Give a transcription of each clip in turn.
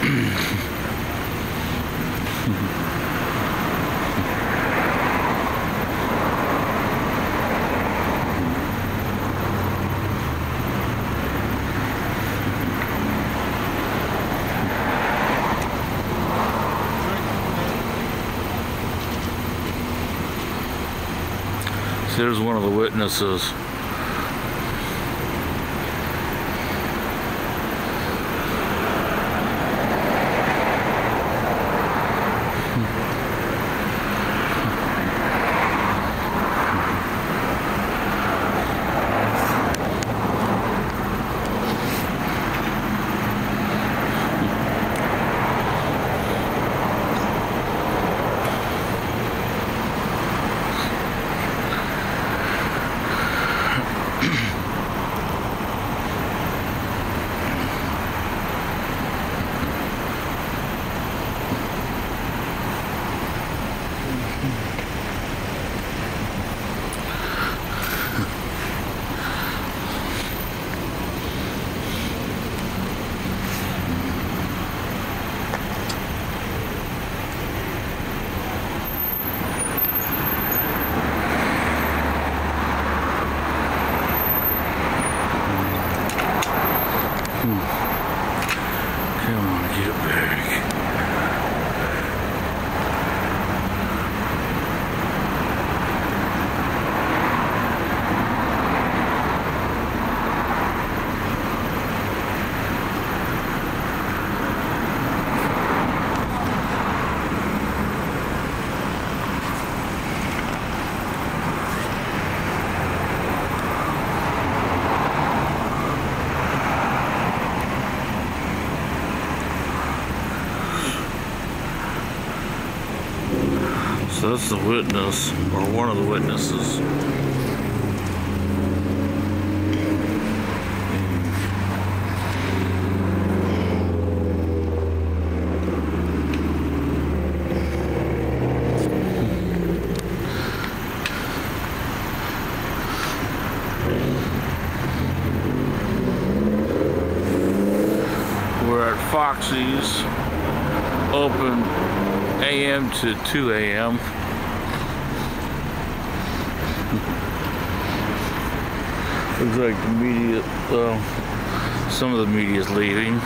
There's one of the witnesses. Come on, get back. So that's the witness, or one of the witnesses. We're at Foxy's, open AM to 2 AM. Looks like the media, some of the media is leaving.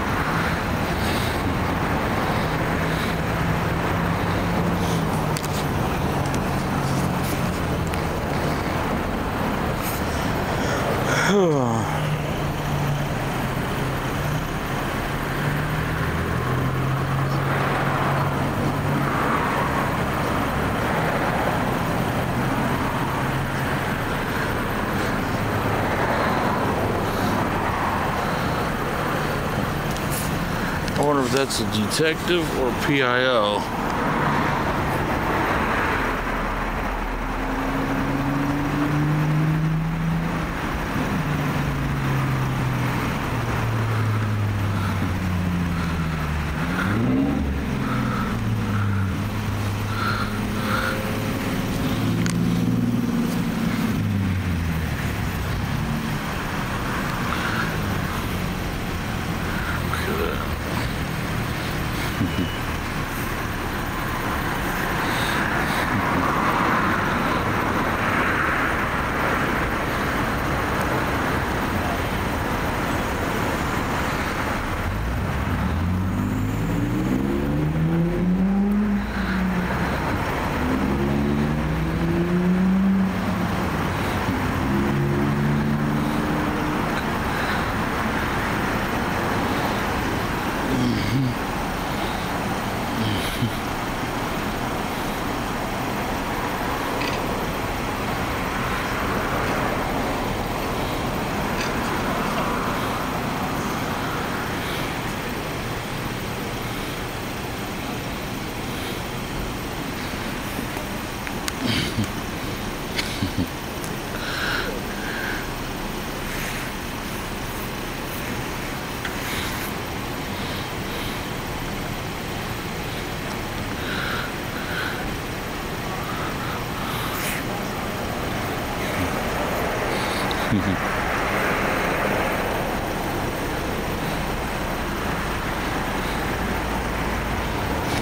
I wonder if that's a detective or PIO.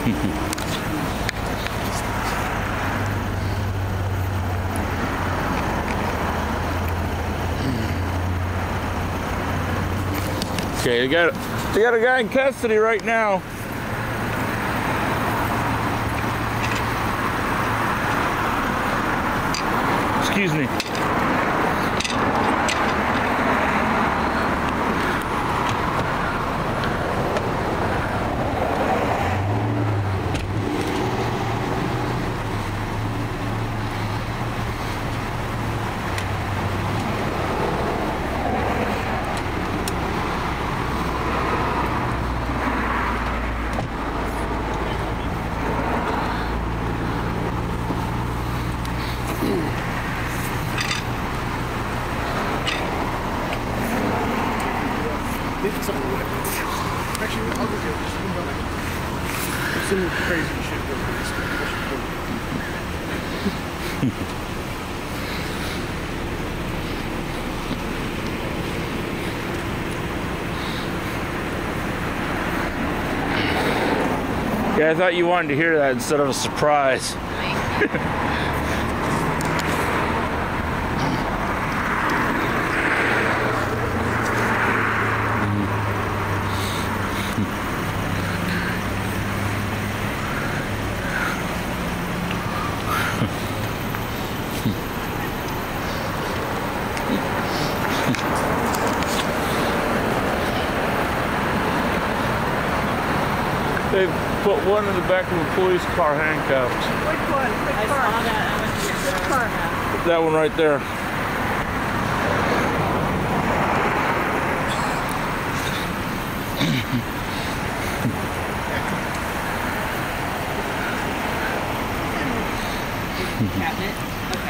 Okay, they got a guy in custody right now. Excuse me. Actually, I'll go get some crazy shit going on. Yeah, I thought you wanted to hear that instead of a surprise. They put one in the back of a police car handcuffed. Which one? Which car? I saw that. I went to get Which car? That one right there. cabinet. Okay.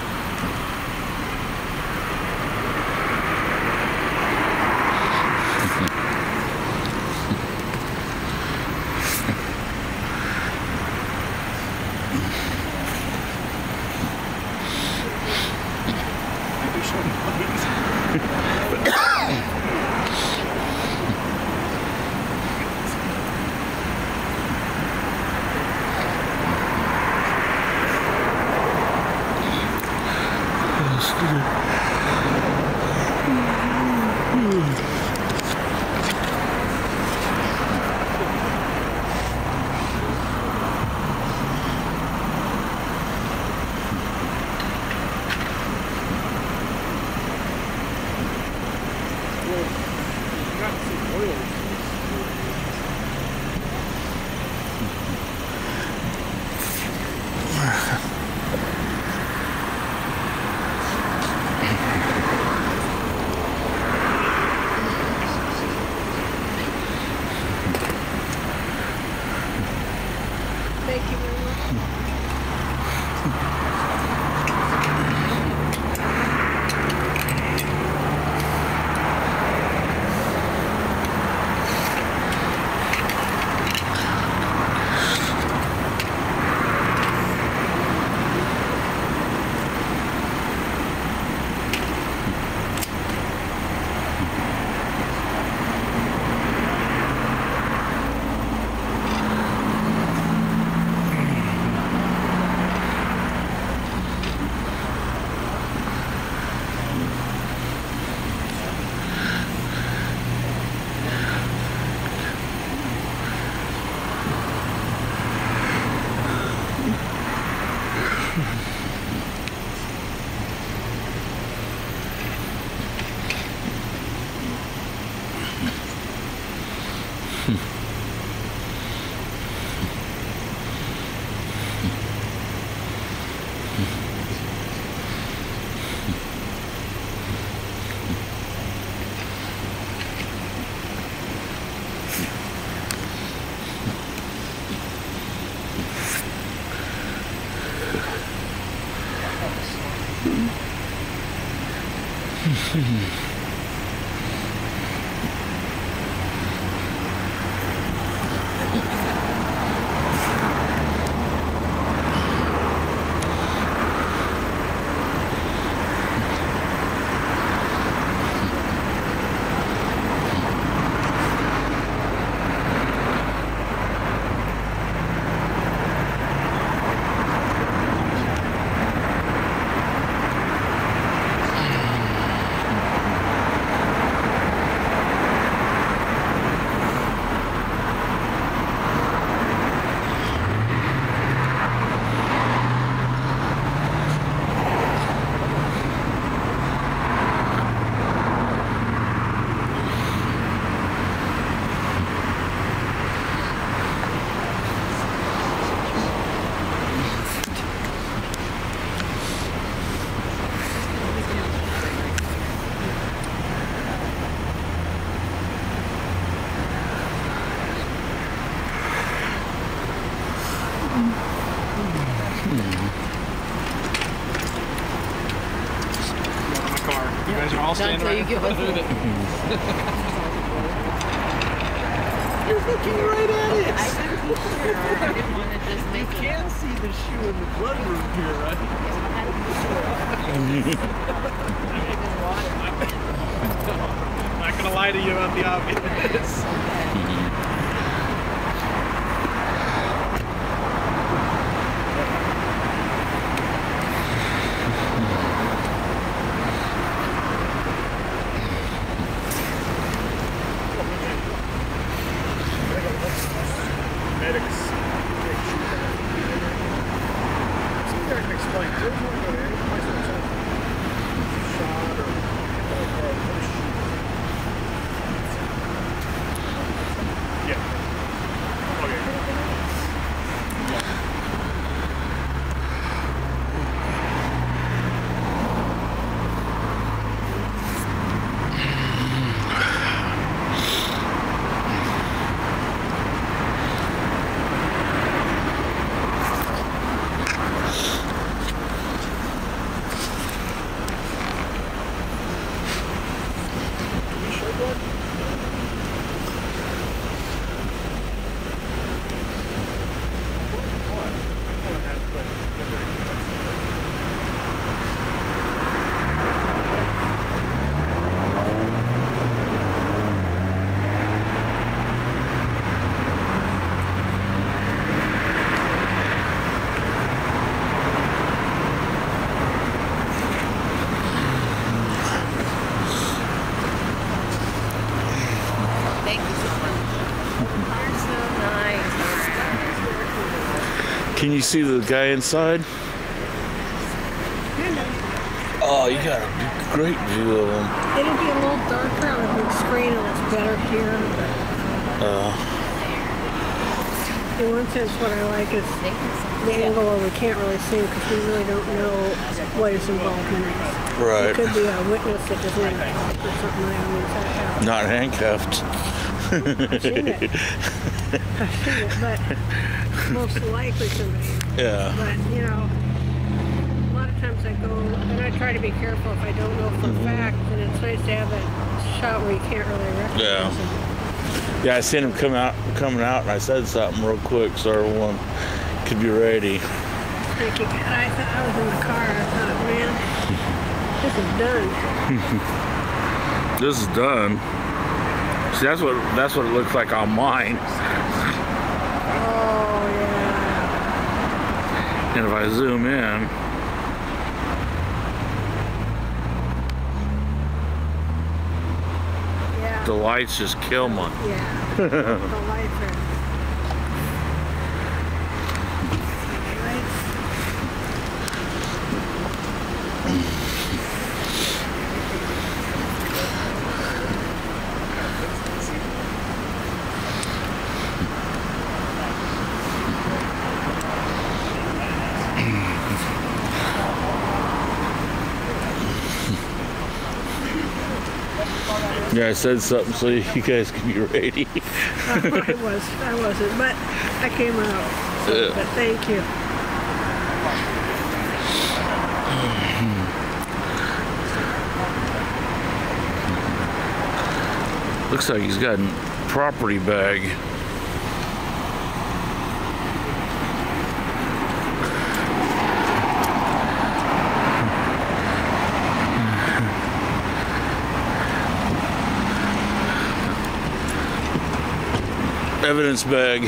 Thank you very much. Not until you give us You're looking right at it. I didn't want to just make You can see the shoe in the blood room here, right? I'm not gonna lie to you about the obvious. Medics. See, I can explain. There's one go there. Place where it's shot or push. Yeah. Okay. Thank you so much. You're so nice. Can you see the guy inside? Oh, you got a great view of him. It'll be a little darker on a big screen and it's better here. In one sense, what I like is the angle where we can't really see because we really don't know what his involvement is. Right. It could be a witness that is handcuffed or something. I mean, that happens. Not handcuffed. I've seen it. I've seen it, but most likely somebody. Yeah. But, you know, a lot of times I go, and I try to be careful if I don't know for a fact, and it's nice to have that shot where you can't really recognize Yeah. him. Yeah, I seen him coming out, and I said something real quick so everyone could be ready. Thank you. And I thought I was in the car. I thought, man, this is done. This is done. See, that's what it looks like on mine. Oh yeah. And if I zoom in, Yeah. the lights just kill me. Yeah. The lights are. Lights. Yeah, I said something so you guys can be ready. I wasn't, but I came out. So, Yeah. But thank you. Looks like he's got a property bag. Evidence bag.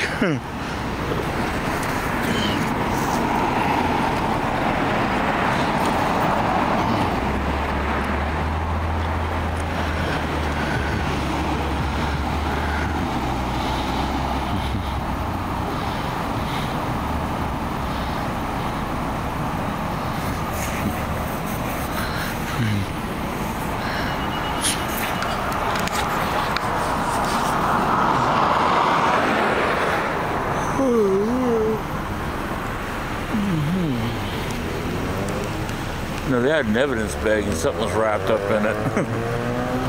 No, they had an evidence bag and something was wrapped up in it.